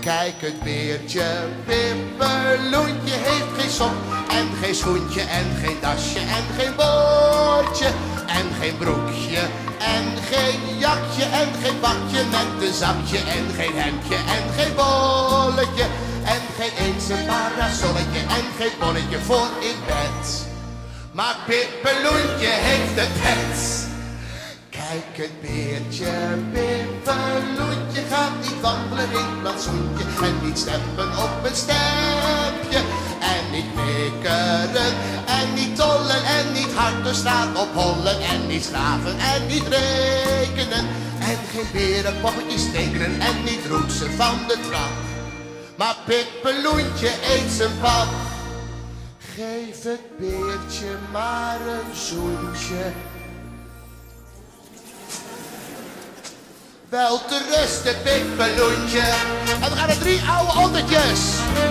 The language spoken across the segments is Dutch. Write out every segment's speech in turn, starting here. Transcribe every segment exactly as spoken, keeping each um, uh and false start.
Kijk het beertje, Pippeloentje heeft geen sok en geen schoentje en geen dasje en geen boordje en geen broekje en geen jakje en geen bakje met een zakje en geen hemdje en geen bolletje en geen eens een parasolletje en geen bonnetje voor in bed. Maar Pippeloentje heeft het pet. Kijk het beertje, Pippeloentje gaat niet wandelen in het plantsoentje en niet stempen op een stempje en niet knikkeren en niet tollen en niet hard de straat ophollen en niet schraven en niet rekenen en geen berenpoppetjes tekenen en niet roetsen van de trap. Maar Pippeloentje eet zijn pap. Geef het beertje maar een zoentje. Wel te rusten, Pippeloentje. En we gaan er drie oude ottertjes.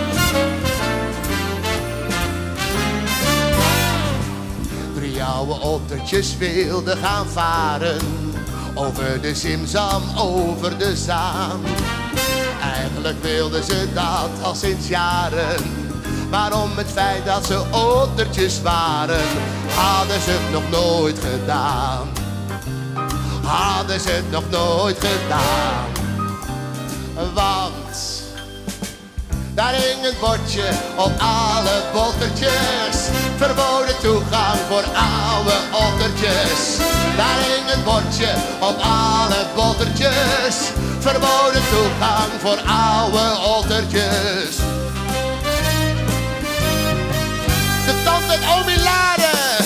Drie oude ottertjes wilden gaan varen. Over de Simsam, over de Zaan. Eigenlijk wilden ze dat al sinds jaren. Maar om het feit dat ze ottertjes waren, hadden ze het nog nooit gedaan. Hadden ze het nog nooit gedaan. Want daar hing een bordje op alle bottertjes. Verboden toegang voor oude ottertjes. Daar hing een bordje op alle bottertjes. Verboden toegang voor oude ottertjes. De tante en oom in Laren.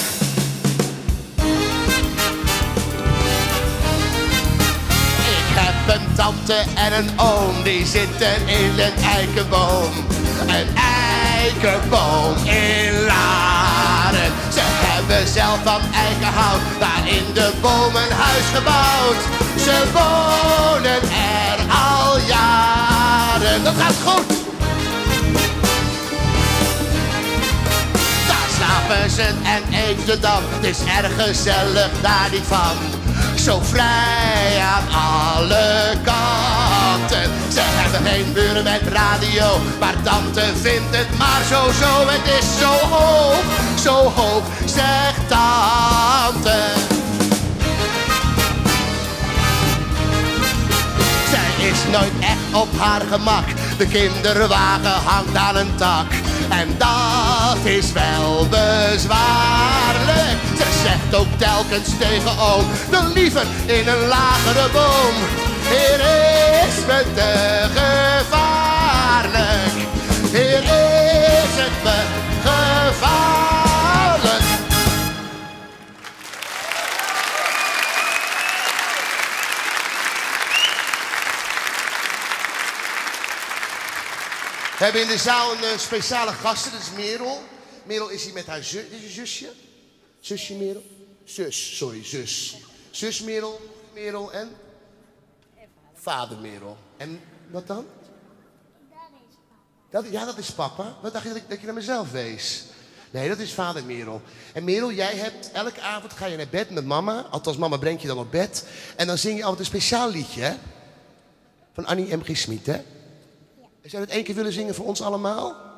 Ik heb een tante en een oom, die zitten in een eikenboom. Een eikenboom in Laren. Ze hebben zelf van eikenhout daar in de boom een huis gebouwd. Ze wonen er al jaren. Dat gaat goed. Slapen ze en eten dan, het is erg gezellig daar niet van. Zo vrij aan alle kanten. Ze hebben geen buren met radio, maar tante vindt het maar zo zo. Het is zo hoog, zo hoog, zegt tante. Zij is nooit echt op haar gemak, de kinderwagen hangt aan een tak. En dat is wel bezwaarlijk. Ze zegt ook telkens tegen oom, dan liever in een lagere boom. Hier is me te gevaarlijk. Hier is het me gevaarlijk. We hebben in de zaal een uh, speciale gasten, dat is Merel. Merel is hier met haar zus. Is je zusje? Zusje Merel? Zus, sorry, zus. Zus Merel, Merel en? Vader Merel. En wat dan? Dat, ja, dat is papa. Wat dacht je dat, ik, dat je naar mezelf wees? Nee, dat is vader Merel. En Merel, jij hebt elke avond ga je naar bed met mama. Althans, mama brengt je dan op bed. En dan zing je altijd een speciaal liedje, hè? Van Annie M G. Smit, hè? Zou je dat één keer willen zingen voor ons allemaal?